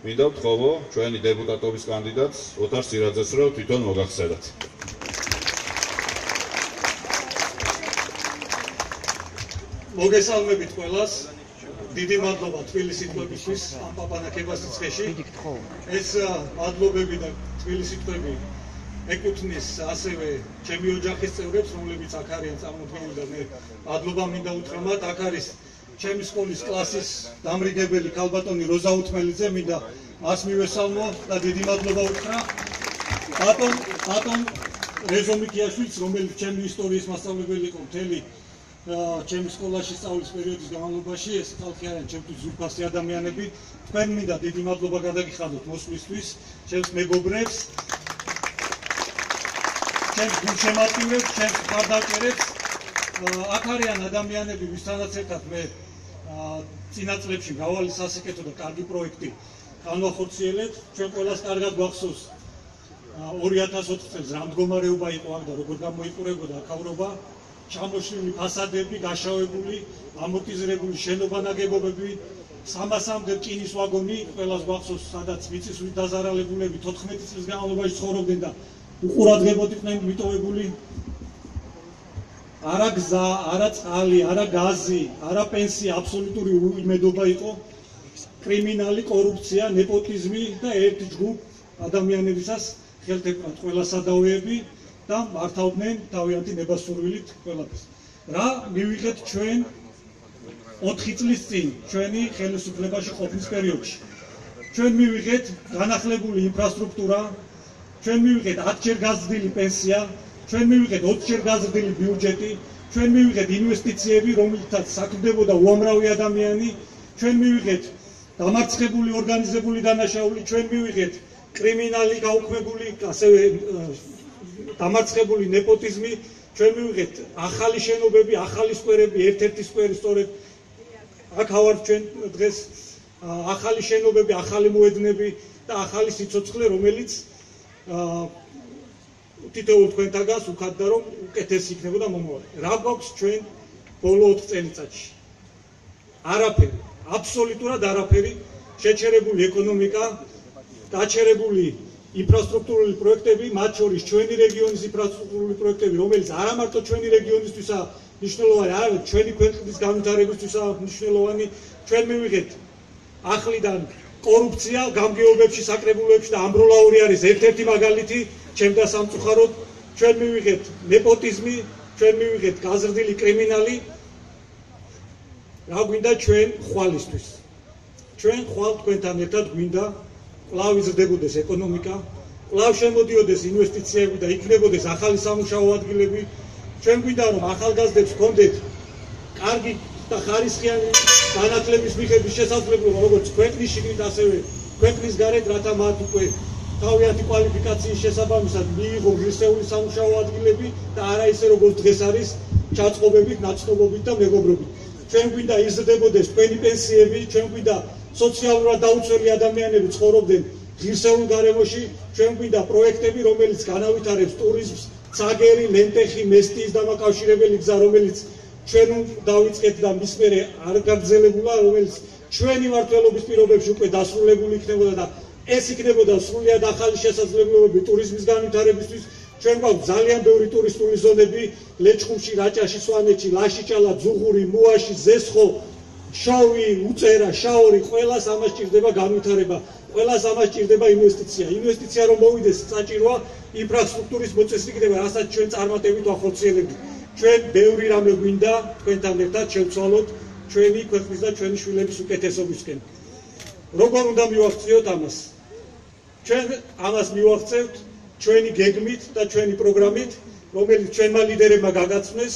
მინდა ვთხოვო ჩვენი დეპუტატობის კანდიდატს ოთარ სირაძეს, რომ თვითონ მოგახსენოთ. მოგესალმებით ყველას. დიდი მადლობა თბილისის თბილისის ამ პაპანაკებას ცხეში. ეს მადლობები და თბილისის თბილისი ეკუთვნის ასევე ჩემი ოჯახის წევრებს, რომლებიც აქ არიან წარმოდგენილი და მე მადლობა მინდა უთხრა მათ. აქ არის ჩემი სკოლის კლასის დამრიგებელი ქალბატონი როზა უთმელიძე, მინდა მას მივესალმო და დიდი მადლობა უთხრა. ბატონ რეზო მიქიაშვილს, რომელიც ჩემი ისტორიის მასწავლებელი იყო მთელი ჩემი სკოლაში სწავლის პერიოდის განმავლობაში. ეს ხალხი არიან ჩემთვის ზურფასი ადამიანები. თქვენ მინდა დიდი მადლობა გადაგიხადოთ მოსვლისთვის, ჩემს მეგობრებს, ჩემს გულშემატკივრებს, ჩემს მხარდამჭერებს. აქ არიან ადამიანები, ვისთანაც ერთად მე წინა წლებში მრავალი სასიკეთო და კარგი პროექტი განვახორციელეთ. ჩვენ ყველას კარგად გვახსოვს 2004 წელს რა მდგომარეობა იყო აქ და როგორ გამოიყურებოდა აქავრობა. ჩამოშლილი ფასადები, გაშავებული, ამორტიზირებული შენობა ნაგებობები, 300-მდე რკინის ვაგონი, ყველას გვახსოვს, სადაც მიწისქვით დაზარალებულები 14 წლის განმავლობაში ცხოვრობდნენ და უყურადღებოდნენ მიტოვებული. არა გზა, არა წყალი, არა გაზი, არა პენსია, აბსოლუტური უიმედობა იყო. კრიმინალი, კორუფცია, ნეპოტიზმი და ერთი ჯგუფ ადამიანებისას ხელთეყრათ ყველა სადავეები და მართავდნენ თავიანთი ნებასურვილით ყველაფერს. რა მივიღეთ ჩვენ 4 წლის წინ ჩვენი ხელისუფლებაში ყოფნის პერიოდში? ჩვენ მივიღეთ განახლებული ინფრასტრუქტურა, ჩვენ მივიღეთ 10-ჯერ გაზრდილი პენსია, ჩვენ მივიღეთ 20-ჯერ გაზრდილი ბიუჯეტი, ჩვენ მივიღეთ ინვესტიციები, რომელთაც საქმდებოდა უამრავი ადამიანი, ჩვენ მივიღეთ დამარცხებული ორგანიზებული დანაშაული, ჩვენ მივიღეთ კრიმინალი გაუქმებული, ასევე დამარცხებული ნეპოტიზმი, ჩვენ მივიღეთ ახალი შენობები, ახალი სკვერები, ერთ-ერთი სკვერი სწორედ აქ ავართ ჩვენ დღეს, ახალი შენობები, ახალი მოედნები და ახალი სიცოცხლე, რომელიც თითოეულ თქვენთაგანს უხატდა, რომ უკეთესი იქნებოდა მომავალი. რა გვაქვს ჩვენ ბოლო 4 წელიწადში? არაფერი, აბსოლუტურად არაფერი. შეჩერებული ეკონომიკა, გაჩერებული ინფრასტრუქტურული პროექტები, მათ შორის ჩვენი რეგიონის ინფრასტრუქტურული პროექტები, რომელიც არა მარტო ჩვენი რეგიონისთვისაა მნიშვნელოვანი, არამედ ჩვენი ქვეყნის განვითარებისთვისაა მნიშვნელოვანი. ჩვენ მივიღეთ ახლიდან კორუფცია გამგეობებში, საკრებულოებში და ამბროლაური არის ერთ-ერთი მაგალითი ჩემდა სამწუხაროდ. ჩვენ მივიღეთ ნეპოტიზმი, ჩვენ მივიღეთ გაზრდილი კრიმინალი. რა გვინდა ჩვენ ხვალისთვის? ჩვენ ხვალ თქვენთან ერთად გვინდა კვლავ იზრდებოდეს ეკონომიკა, კვლავ შემოდიოდეს ინვესტიციები და იქნებოდეს ახალი სამუშაო ადგილები. ჩვენ გვინდა რომ ახალგაზრდებს ჰქონდეთ კარგი და ხარისხიანი განათლების მიღების შესაძლებლობა, როგორც ქვეყნის შიგნით, ასევე ქვეყნის გარეთ, რათა მათ უკვე თავიანთი კვალიფიკაციის შესაბამისად მიიღო ღირსეული სამუშაო ადგილები და არა ისე როგორც დღეს არის ჩაწყობებით, ნაცნობობით და მეგობრობით. ჩვენ გვინდა იზრდებოდეს თქვენი პენსიები, ჩვენ გვინდა სოციალურად დაუცველი ადამიანები ცხოვრობდნენ ღირსეულ გარემოში, ჩვენ გვინდა პროექტები, რომელიც განავითარებს ტურიზმს, ცაგერი, ლენტეხი, მესტიის დამაკავშირებელი გზა, რომელიც ჩვენ დავიწყეთ და მის მერე არ გაგრძელებულა, რომელიც ჩვენი მმართველობის პირობებში უკვე დასრულებული იქნებოდა და ეს იქნებოდა სრულიად ახალი შესაძლებლობები ტურიზმის განვითარებისთვის. ჩვენ გვაქვს ძალიან ბევრი ტურისტული ზონები ლეჩხუმში, რაჭაში, სვანეთში, ლაშიჭალა, ძუღური, მუაში, ზესხო, შოვი, უწერა, შაორი, ყველას ამას სჭირდება განვითარება, ყველას ამას სჭირდება ინვესტიცია. ინვესტიცია რომ მოვიდეს, საჭიროა ინფრასტრუქტურის მოწესრიგება, რასაც ჩვენ წარმატებით ვახორციელებთ. ჩვენ ბევრი რამე გვინდა თქვენთან ერთად შევცვალოთ ჩვენი ქვეყნის და ჩვენი შვილების უკეთესობისკენ. როგორ უნდა მივახციოთ ამას? ჩვენ ამას მივახცევთ ჩვენი გეგმით და ჩვენი პროგრამით, რომელიც ჩვენმა ლიდერებმა გაგაცნეს.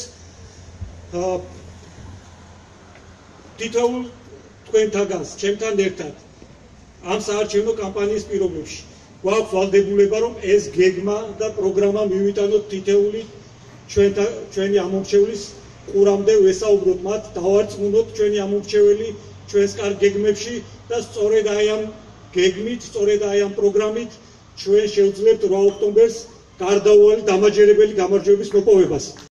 თითოეულ თქვენთაგანს, ჩემთან ერთად ამ საარჩევნო კამპანიის პირობებში გვაქვს ვალდებულება, რომ ეს გეგმა და პროგრამა მივიტანოთ თითოეული ჩვენი ამომრჩევლის ყურამდე, ვესაუბროთ მათ, დავარწმუნოთ ჩვენი ამომრჩეველი ჩვენს კარგ გეგმებში და სწორედ აი ამ გეგმით, სწორედ აი ამ პროგრამით ჩვენ შევძლებთ 8 ოქტომბერს გარდაუვალი დამაჯერებელი გამარჯვების მოპოვებას.